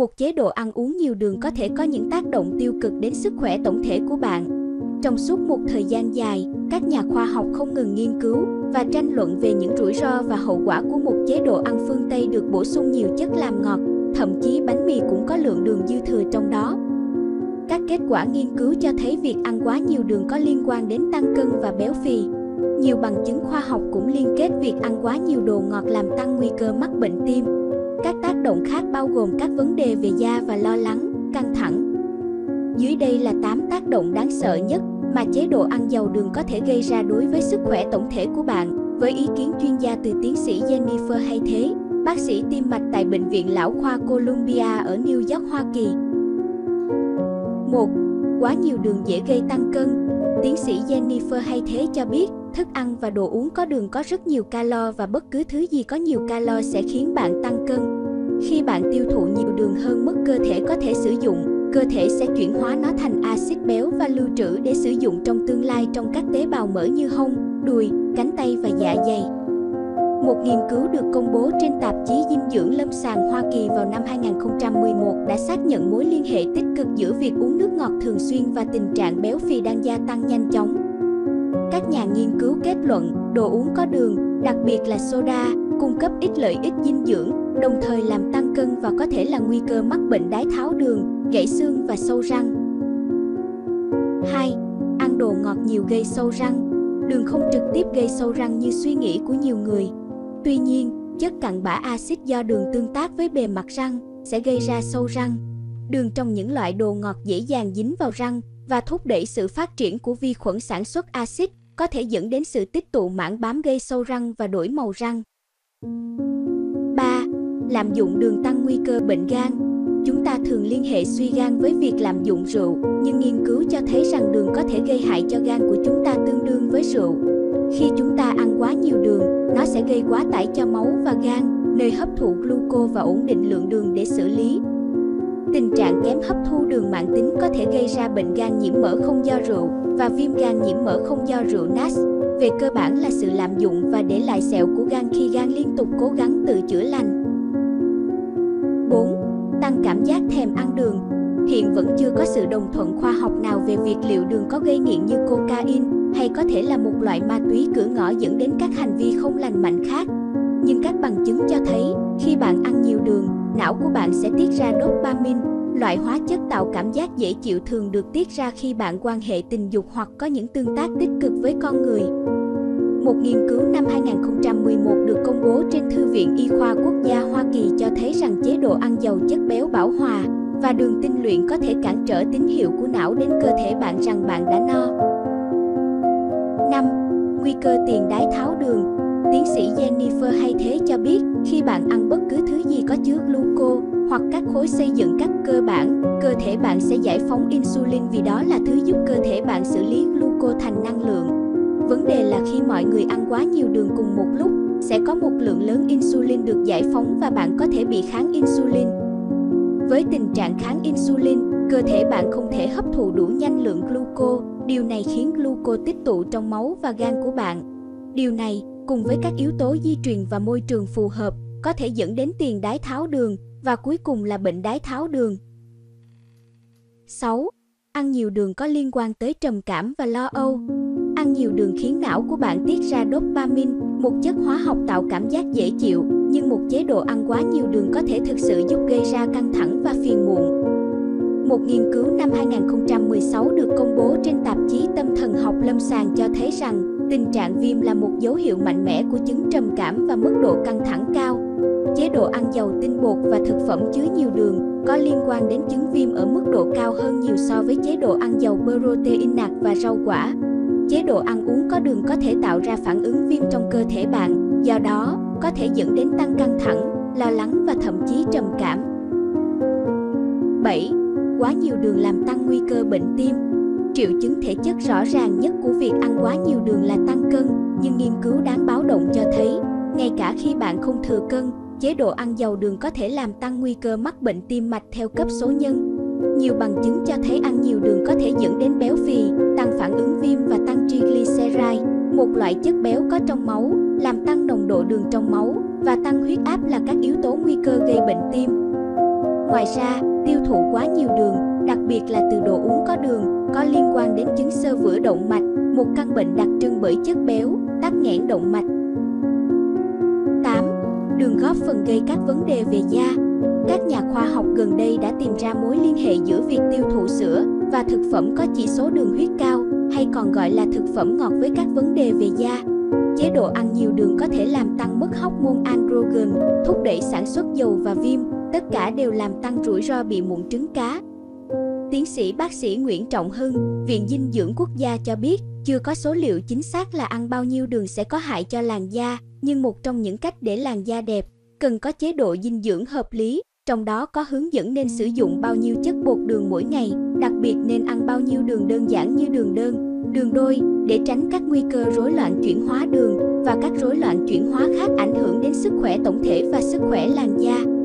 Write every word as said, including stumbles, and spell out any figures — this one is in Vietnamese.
Một chế độ ăn uống nhiều đường có thể có những tác động tiêu cực đến sức khỏe tổng thể của bạn. Trong suốt một thời gian dài, các nhà khoa học không ngừng nghiên cứu và tranh luận về những rủi ro và hậu quả của một chế độ ăn phương Tây được bổ sung nhiều chất làm ngọt, thậm chí bánh mì cũng có lượng đường dư thừa trong đó. Các kết quả nghiên cứu cho thấy việc ăn quá nhiều đường có liên quan đến tăng cân và béo phì. Nhiều bằng chứng khoa học cũng liên kết việc ăn quá nhiều đồ ngọt làm tăng nguy cơ mắc bệnh tim. Các tác động khác bao gồm các vấn đề về da và lo lắng, căng thẳng. Dưới đây là tám tác động đáng sợ nhất mà chế độ ăn giàu đường có thể gây ra đối với sức khỏe tổng thể của bạn, với ý kiến chuyên gia từ tiến sĩ Jennifer Hay Thế, bác sĩ tim mạch tại Bệnh viện Lão khoa Columbia ở New York, Hoa Kỳ. một. Quá nhiều đường dễ gây tăng cân. Tiến sĩ Jennifer Hay Thế cho biết, thức ăn và đồ uống có đường có rất nhiều calo và bất cứ thứ gì có nhiều calo sẽ khiến bạn tăng cân. Khi bạn tiêu thụ nhiều đường hơn mức cơ thể có thể sử dụng, cơ thể sẽ chuyển hóa nó thành axit béo và lưu trữ để sử dụng trong tương lai trong các tế bào mỡ như hông, đùi, cánh tay và dạ dày. Một nghiên cứu được công bố trên tạp chí Dinh dưỡng lâm sàng Hoa Kỳ vào năm hai nghìn không trăm mười một đã xác nhận mối liên hệ tích cực giữa việc uống nước ngọt thường xuyên và tình trạng béo phì đang gia tăng nhanh chóng. Các nhà nghiên cứu kết luận, đồ uống có đường, đặc biệt là soda, cung cấp ít lợi ích dinh dưỡng, đồng thời làm tăng cân và có thể là nguy cơ mắc bệnh đái tháo đường, gãy xương và sâu răng. hai. Ăn đồ ngọt nhiều gây sâu răng. Đường không trực tiếp gây sâu răng như suy nghĩ của nhiều người. Tuy nhiên, chất cặn bã axit do đường tương tác với bề mặt răng sẽ gây ra sâu răng. Đường trong những loại đồ ngọt dễ dàng dính vào răng và thúc đẩy sự phát triển của vi khuẩn sản xuất axit, có thể dẫn đến sự tích tụ mảng bám gây sâu răng và đổi màu răng. ba. Lạm dụng đường tăng nguy cơ bệnh gan. Chúng ta thường liên hệ suy gan với việc lạm dụng rượu, nhưng nghiên cứu cho thấy rằng đường có thể gây hại cho gan của chúng ta tương đương với rượu. Khi chúng ta ăn quá nhiều đường, nó sẽ gây quá tải cho máu và gan, nơi hấp thụ gluco và ổn định lượng đường để xử lý. Tình trạng kém hấp thu đường mãn tính có thể gây ra bệnh gan nhiễm mỡ không do rượu và viêm gan nhiễm mỡ không do rượu N A S. Về cơ bản là sự lạm dụng và để lại sẹo của gan khi gan liên tục cố gắng tự chữa lành. bốn. Tăng cảm giác thèm ăn đường. Hiện vẫn chưa có sự đồng thuận khoa học nào về việc liệu đường có gây nghiện như cocaine hay có thể là một loại ma túy cửa ngõ dẫn đến các hành vi không lành mạnh khác. Nhưng các bằng chứng cho thấy, khi bạn ăn nhiều đường, não của bạn sẽ tiết ra dopamine, loại hóa chất tạo cảm giác dễ chịu thường được tiết ra khi bạn quan hệ tình dục hoặc có những tương tác tích cực với con người. Một nghiên cứu năm hai nghìn không trăm mười một được công bố trên Thư viện Y khoa Quốc gia Hoa Kỳ cho thấy rằng chế độ ăn giàu chất béo bão hòa và đường tinh luyện có thể cản trở tín hiệu của não đến cơ thể bạn rằng bạn đã no. năm. Nguy cơ tiền đái tháo đường. Tiến sĩ Jennifer Hay Thế cho biết, khi bạn ăn bất cứ thứ gì có chứa gluco hoặc các khối xây dựng các cơ bản, cơ thể bạn sẽ giải phóng insulin vì đó là thứ giúp cơ thể bạn xử lý gluco thành năng lượng. Vấn đề là khi mọi người ăn quá nhiều đường cùng một lúc, sẽ có một lượng lớn insulin được giải phóng và bạn có thể bị kháng insulin. Với tình trạng kháng insulin, cơ thể bạn không thể hấp thụ đủ nhanh lượng gluco, điều này khiến gluco tích tụ trong máu và gan của bạn. Điều này, cùng với các yếu tố di truyền và môi trường phù hợp, có thể dẫn đến tiền đái tháo đường và cuối cùng là bệnh đái tháo đường. sáu. Ăn nhiều đường có liên quan tới trầm cảm và lo âu. Ăn nhiều đường khiến não của bạn tiết ra dopamine, một chất hóa học tạo cảm giác dễ chịu, nhưng một chế độ ăn quá nhiều đường có thể thực sự giúp gây ra căng thẳng và phiền muộn. Một nghiên cứu năm hai nghìn không trăm mười sáu được công bố trên tạp chí Tâm thần học lâm sàng cho thấy rằng tình trạng viêm là một dấu hiệu mạnh mẽ của chứng trầm cảm và mức độ căng thẳng cao. Chế độ ăn giàu tinh bột và thực phẩm chứa nhiều đường có liên quan đến chứng viêm ở mức độ cao hơn nhiều so với chế độ ăn giàu protein nạc và rau quả. Chế độ ăn uống có đường có thể tạo ra phản ứng viêm trong cơ thể bạn, do đó có thể dẫn đến tăng căng thẳng, lo lắng và thậm chí trầm cảm. bảy. Quá nhiều đường làm tăng nguy cơ bệnh tim. Triệu chứng thể chất rõ ràng nhất của việc ăn quá nhiều đường là tăng cân, nhưng nghiên cứu đáng báo động cho thấy, ngay cả khi bạn không thừa cân, chế độ ăn giàu đường có thể làm tăng nguy cơ mắc bệnh tim mạch theo cấp số nhân. Nhiều bằng chứng cho thấy ăn nhiều đường có thể dẫn đến béo phì, tăng phản ứng viêm và tăng triglyceride, một loại chất béo có trong máu, làm tăng nồng độ đường trong máu và tăng huyết áp là các yếu tố nguy cơ gây bệnh tim. Ngoài ra, tiêu thụ quá nhiều đường, đặc biệt là từ đồ uống có đường, có liên quan đến chứng xơ vữa động mạch, một căn bệnh đặc trưng bởi chất béo, tắc nghẽn động mạch. tám. Đường góp phần gây các vấn đề về da. Các nhà khoa học gần đây đã tìm ra mối liên hệ giữa việc tiêu thụ sữa và thực phẩm có chỉ số đường huyết cao, hay còn gọi là thực phẩm ngọt với các vấn đề về da. Chế độ ăn nhiều đường có thể làm tăng mức hormone androgen, thúc đẩy sản xuất dầu và viêm, tất cả đều làm tăng rủi ro bị mụn trứng cá. Tiến sĩ bác sĩ Nguyễn Trọng Hưng, Viện Dinh dưỡng Quốc gia cho biết, chưa có số liệu chính xác là ăn bao nhiêu đường sẽ có hại cho làn da, nhưng một trong những cách để làn da đẹp, cần có chế độ dinh dưỡng hợp lý, trong đó có hướng dẫn nên sử dụng bao nhiêu chất bột đường mỗi ngày, đặc biệt nên ăn bao nhiêu đường đơn giản như đường đơn, đường đôi, để tránh các nguy cơ rối loạn chuyển hóa đường và các rối loạn chuyển hóa khác ảnh hưởng đến sức khỏe tổng thể và sức khỏe làn da.